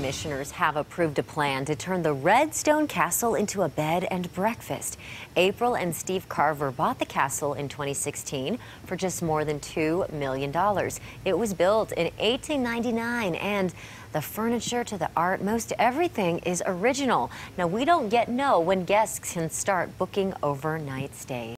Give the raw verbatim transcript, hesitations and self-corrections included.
commissioners have approved a plan to turn the Redstone Castle into a bed and breakfast. April and Steve Carver bought the castle in twenty sixteen for just more than two million dollars. It was built in eighteen ninety-nine, and the furniture to the art, most everything is original. Now, we don't yet know when guests can start booking overnight stays.